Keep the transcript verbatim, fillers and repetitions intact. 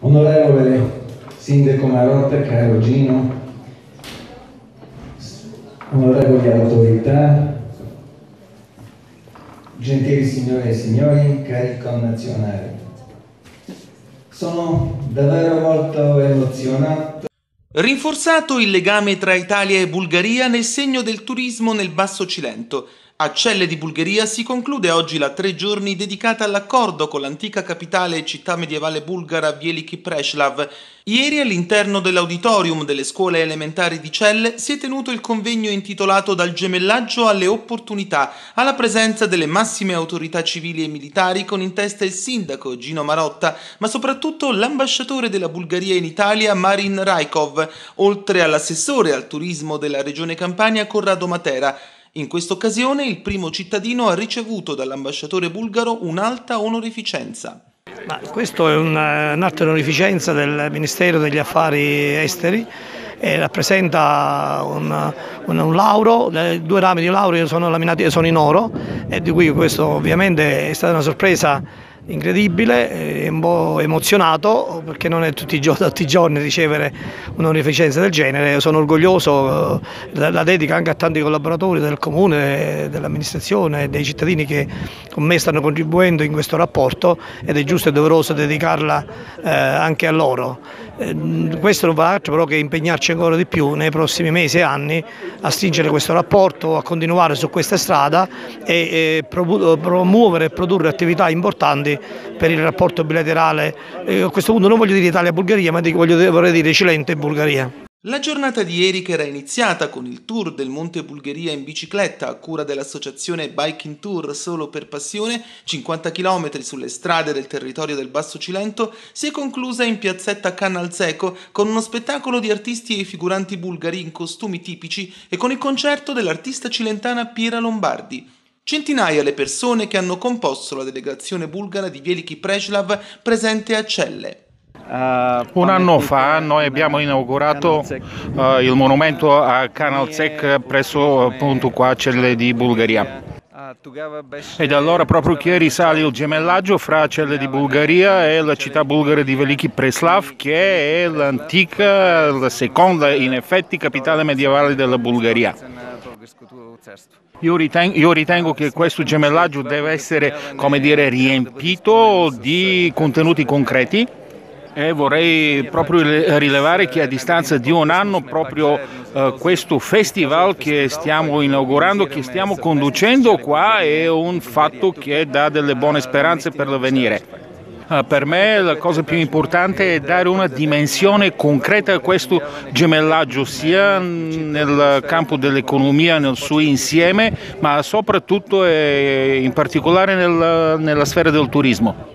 Onorevole Sindaco Marotta, caro Gino, onorevoli autorità, gentili signore e signori, cari connazionali, sono davvero molto emozionato. Rinforzato il legame tra Italia e Bulgaria nel segno del turismo nel Basso Cilento. A Celle di Bulgaria si conclude oggi la tre giorni dedicata all'accordo con l'antica capitale e città medievale bulgara Veliki Preslav. Ieri all'interno dell'auditorium delle scuole elementari di Celle si è tenuto il convegno intitolato Dal gemellaggio alle opportunità, alla presenza delle massime autorità civili e militari con in testa il sindaco Gino Marotta, ma soprattutto l'ambasciatore della Bulgaria in Italia Marin Rajkov, oltre all'assessore al turismo della regione Campania Corrado Matera. In questa occasione il primo cittadino ha ricevuto dall'ambasciatore bulgaro un'alta onorificenza. Ma questo è un'alta onorificenza del Ministero degli Affari Esteri e rappresenta un, un, un lauro, due rami di laureo sono laminati, sono in oro, e di cui questo ovviamente è stata una sorpresa incredibile e un po' emozionato, perché non è tutti i, giorni, tutti i giorni ricevere un'onorificenza del genere. Sono orgoglioso, la dedico anche a tanti collaboratori del comune, dell'amministrazione e dei cittadini che con me stanno contribuendo in questo rapporto, ed è giusto e doveroso dedicarla eh, anche a loro. Eh, questo non fa altro però che impegnarci ancora di più nei prossimi mesi e anni a stringere questo rapporto, a continuare su questa strada e, e promuovere e produrre attività importanti per il rapporto bilaterale. Eh, a questo punto non voglio dire Italia-Bulgaria, ma voglio, vorrei dire Cilento e Bulgaria. La giornata di ieri, che era iniziata con il tour del Monte Bulgaria in bicicletta a cura dell'associazione Biking Tour Solo per Passione, cinquanta chilometri sulle strade del territorio del Basso Cilento, si è conclusa in piazzetta Canalzeco con uno spettacolo di artisti e figuranti bulgari in costumi tipici e con il concerto dell'artista cilentana Piera Lombardi. Centinaia le persone che hanno composto la delegazione bulgara di Veliki Preslav presente a Celle. Un anno fa noi abbiamo inaugurato uh, il monumento a Canalzec presso appunto qua a Celle di Bulgaria. E da allora proprio che risale il gemellaggio fra Celle di Bulgaria e la città bulgara di Veliki Preslav, che è l'antica, la seconda in effetti capitale medievale della Bulgaria. Io ritengo, io ritengo che questo gemellaggio deve essere, come dire, riempito di contenuti concreti, e vorrei proprio rilevare che a distanza di un anno proprio uh, questo festival che stiamo inaugurando, che stiamo conducendo qua, è un fatto che dà delle buone speranze per l'avvenire. Uh, per me la cosa più importante è dare una dimensione concreta a questo gemellaggio, sia nel campo dell'economia nel suo insieme, ma soprattutto e in particolare nel, nella sfera del turismo.